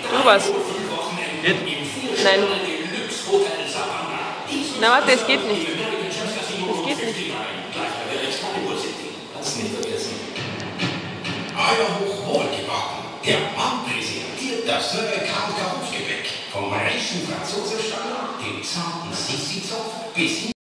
Tu was. Geht? Nein. Na warte, es geht nicht. Es geht nicht. Euer Hoch wohlgebacken. Der Mann präsentiert das neue Karl-Karuf-Gebäck. Vom reichen Franzosenstandard, dem zarten Sissi-Zopf bis hin